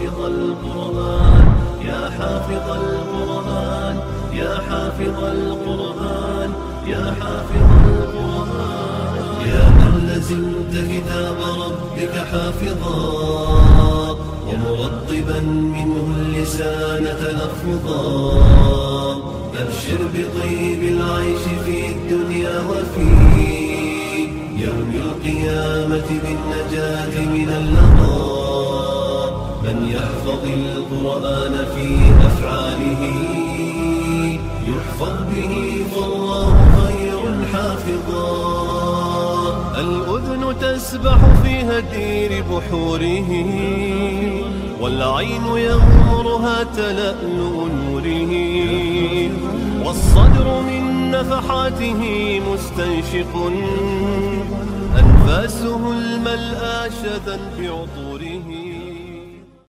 حافظ القرآن يا حافظ القرآن يا حافظ القرآن يا حافظ القرآن يا من لزمت كتاب ربك حافظا ومرطبا منه اللسان تلفظا أبشر بطيب العيش في الدنيا وفي يوم القيامة بالنجاة من اللظى من يحفظ القرآن في أفعاله يحفظ به فالله خير حافظا الأذن تسبح في هدير بحوره والعين يغمرها تلألؤ نوره والصدر من نفحاته مستنشق أنفاسه الملآ شذا بعطوره